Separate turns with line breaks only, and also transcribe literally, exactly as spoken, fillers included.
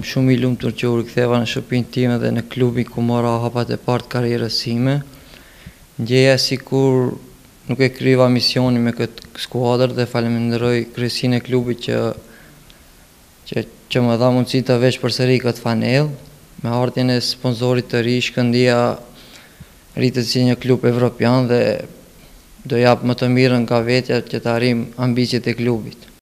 shumë i lumtur që u riktheva në shtëpinë time dhe në klubin ku mora hapat e parë të karrierës sime. Ndjeja sikur nuk e kryeva misionin me këtë skuadër dhe falenderoj kryesinë e klubit që që, që më dha mundësi të vesh përsëri këtë fanellë. Me ardhjen e sponsorit të ri, Shkëndija rritet si një klub evropian dhe do jap më të mirën nga vetja që të arrijm ambicjet e klubit.